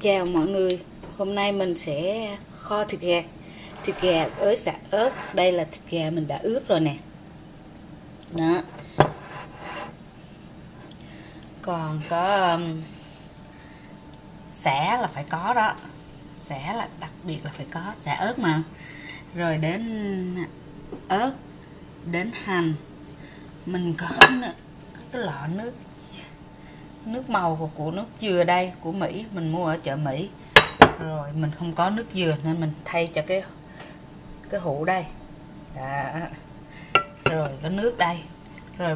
Chào mọi người, hôm nay mình sẽ kho thịt gà với sả ớt. Đây là thịt gà mình đã ướp rồi nè. Đó. Còn có sả là phải có đó. Sả là đặc biệt là phải có, sả ớt mà. Rồi đến ớt, đến hành. Mình có cái lọ nước màu của nước dừa đây, của Mỹ, mình mua ở chợ Mỹ. Rồi mình không có nước dừa nên mình thay cho cái hũ đây. Đó. Rồi có nước đây. Rồi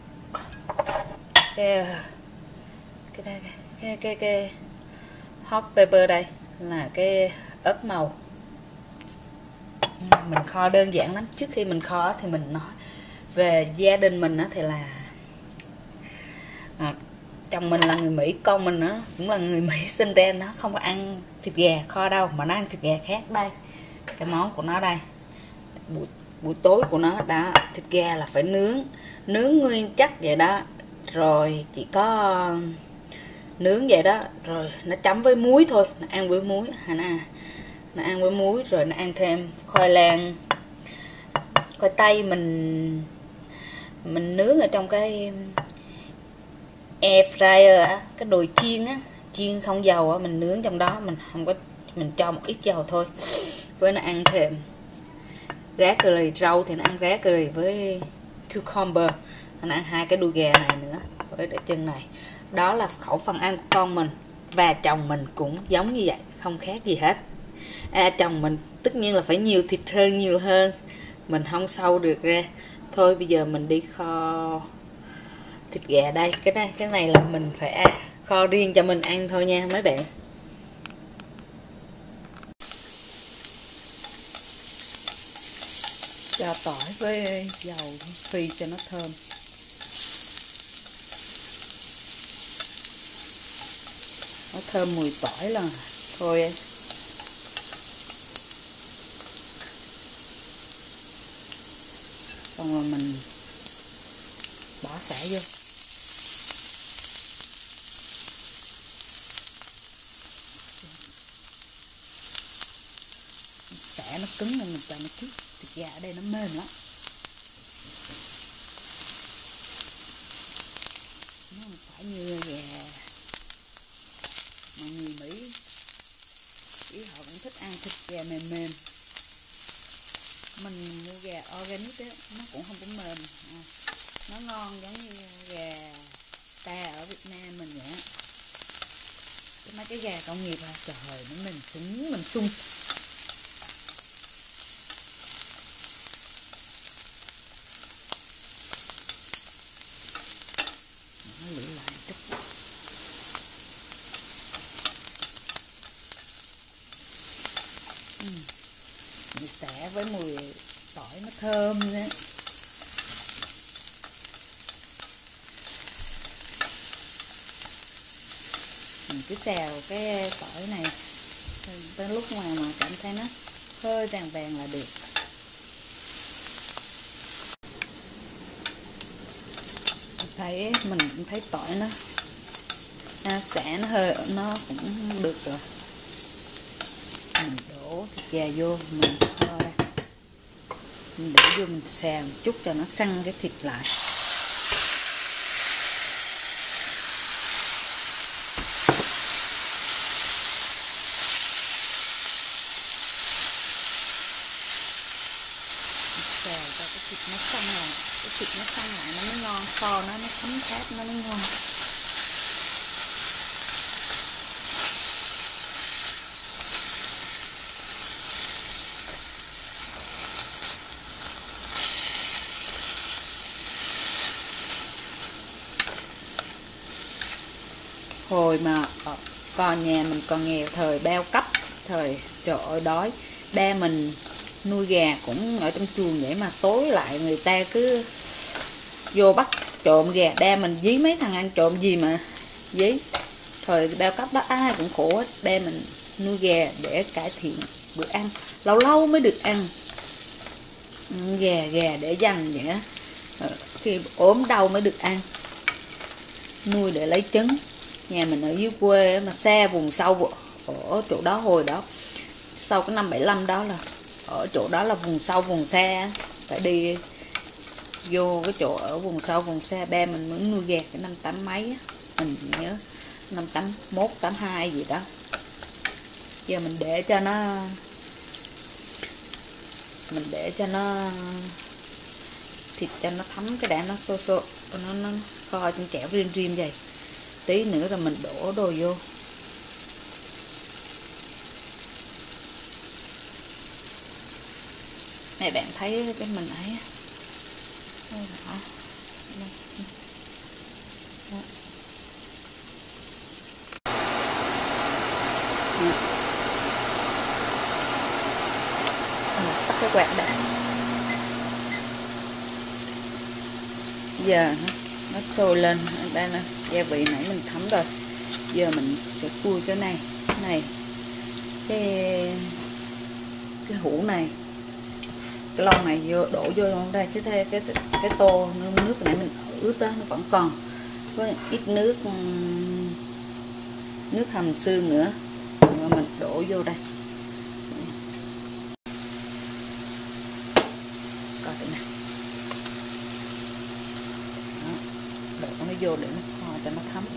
cái hot pepper đây là cái ớt màu. Mình kho đơn giản lắm. Trước khi mình kho thì mình nói về gia đình mình thì là chồng mình là người Mỹ, con mình cũng là người Mỹ, sinh ra nó không có ăn thịt gà kho đâu, mà nó ăn thịt gà khác. Đây cái món của nó đây, buổi tối của nó đã, thịt gà là phải nướng nguyên chất vậy đó, rồi chỉ có nướng vậy đó, rồi nó chấm với muối thôi, nó ăn với muối, nó ăn với muối, rồi nó ăn thêm khoai tây mình nướng ở trong cái air fryer á, cái nồi chiên á, chiên không dầu á, mình nướng trong đó, mình cho một ít dầu thôi. Với nó ăn thêm rá curry, rau thì nó ăn rá curry với cucumber, nó ăn hai cái đuôi gà này nữa với cái chân này. Đó là khẩu phần ăn của con mình, và chồng mình cũng giống như vậy, không khác gì hết. Chồng mình tất nhiên là phải nhiều thịt hơn, nhiều hơn, mình không sâu được ra. Thôi bây giờ mình đi kho thịt gà đây. Cái này là mình phải kho riêng cho mình ăn thôi nha mấy bạn. Cho tỏi với dầu phi cho nó thơm. Nó thơm mùi tỏi là thôi. Xong rồi mình bỏ sả vô. Sả nó cứng nên mình cho nó chút. Thịt gà ở đây nó mềm lắm, nó không phải như gà mà người Mỹ ý họ cũng thích ăn thịt gà mềm mềm. Mình mua gà organic á, nó cũng không có mềm, nó ngon giống như gà ta ở Việt Nam mình vậy. Mấy cái gà công nghiệp trời ơi, mình sung. Nó lưỡi lại chút. Mùi xả với mùi tỏi nó thơm nữa. Mình cứ xào cái tỏi này tới lúc mà cảm thấy nó hơi vàng vàng là được. Mình cũng thấy tỏi nó xả nó cũng được rồi. Mình đổ thịt gà vô, mình kho ra, mình để vô, mình xào một chút cho nó săn cái thịt lại. Xào cho cái thịt nó săn lại, nó mới ngon, kho nó thấm tháp, nó mới ngon. Hồi mà còn nhà mình còn nghèo, thời bao cấp, trời ơi đói, ba mình nuôi gà cũng ở trong chuồng vậy, mà tối lại người ta cứ vô bắt trộm gà. Ba mình dí mấy thằng ăn trộm gì mà dí. Thời bao cấp đó ai cũng khổ hết. Ba mình nuôi gà để cải thiện bữa ăn, lâu lâu mới được ăn gà để dành vậy đó. Khi ốm đau mới được ăn, nuôi để lấy trứng. Nhà mình ở dưới quê mà xa vùng sâu ở chỗ đó hồi đó sau cái năm 75 đó, là ở chỗ đó là vùng sâu vùng xa, phải đi vô cái chỗ ở vùng sâu vùng xa. Ba mình mới nuôi gà cái năm 8 mấy á, mình nhớ năm 81 82 gì đó. Giờ mình để cho nó thịt cho nó thấm cái đã, nó xô nó kho trên chảo riêng riêng vậy. Tí nữa rồi mình đổ đồ vô. Này bạn thấy cái mình ấy đó. Tắt cái quạt đã. Giờ nó sôi lên, đây nè, gia vị nãy mình thấm rồi. Giờ mình sẽ khui cái này, cái hũ này, cái lon này vô, đổ vô trong đây. Cái tô nước nãy mình ướp đó nó vẫn còn có ít nước hầm xương nữa, mình đổ vô đây. Coi thế nào, đổ nó vô để nó kho cho nó thấm.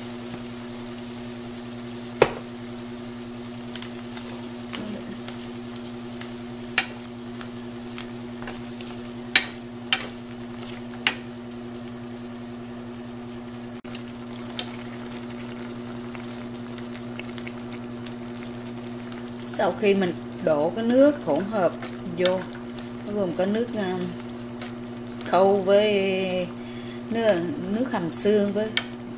Sau khi mình đổ cái nước hỗn hợp vô, nó gồm có nước khâu với nước hầm xương với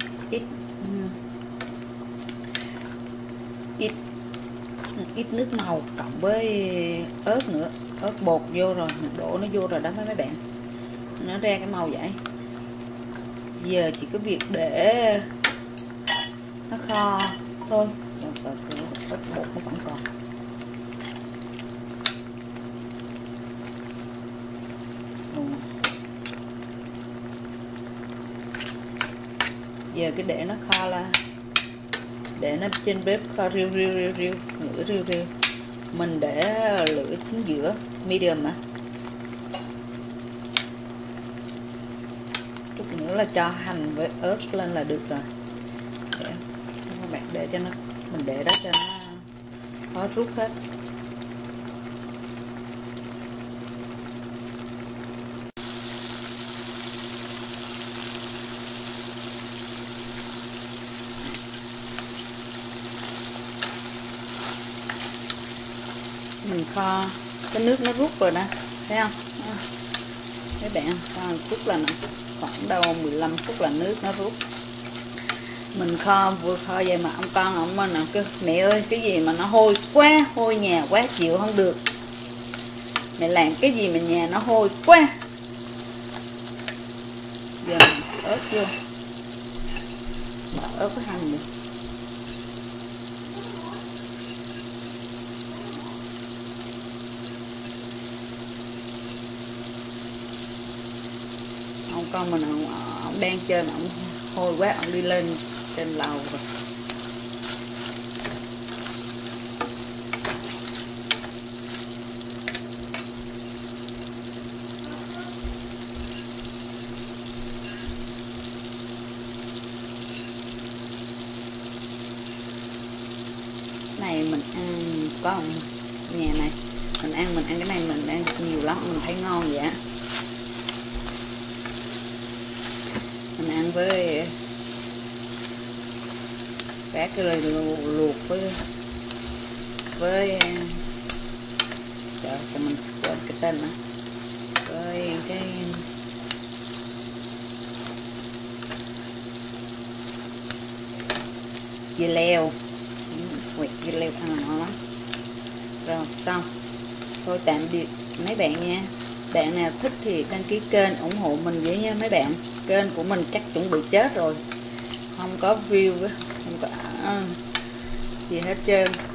ít nước màu cộng với ớt nữa, ớt bột vô rồi, mình đổ nó vô rồi đó mấy bạn, nó ra cái màu vậy. Giờ chỉ có việc để nó kho thôi. Ớt bột nó vẫn còn. Giờ cái để nó kho là để nó trên bếp kho riu ngửa riu. Mình để lửa chính giữa medium mà. Chút nữa là cho hành với ớt lên là được rồi. Để các bạn để cho nó, mình để đó cho nó khó rút hết. Mình kho cái nước nó rút rồi nè, thấy không? Các bạn kho một phút là khoảng đâu 15 phút là nước nó rút. Mình vừa kho vậy mà ông con ông mà kêu mẹ ơi cái gì mà nó hôi quá, hôi nhà quá, chịu không được. Mẹ làm cái gì mà nhà nó hôi quá. Giờ mình ớt vô, bỏ ớt với hành nữa. Ông con mình ông đang chơi mà ông hôi quá, ông đi lên trên lầu rồi. Này mình ăn có không? Nhà này mình ăn cái này mình ăn nhiều lắm, mình thấy ngon vậy á. Mình ăn với cá cái luộc với trời sao mình quên cái tên nữa, với cái dưa leo, quẹt dưa leo ăn ngon lắm. Rồi xong, thôi tạm biệt mấy bạn nha. Bạn nào thích thì đăng ký kênh ủng hộ mình với nha mấy bạn. Kênh của mình chắc chuẩn bị chết rồi, không có view, không có gì hết trơn.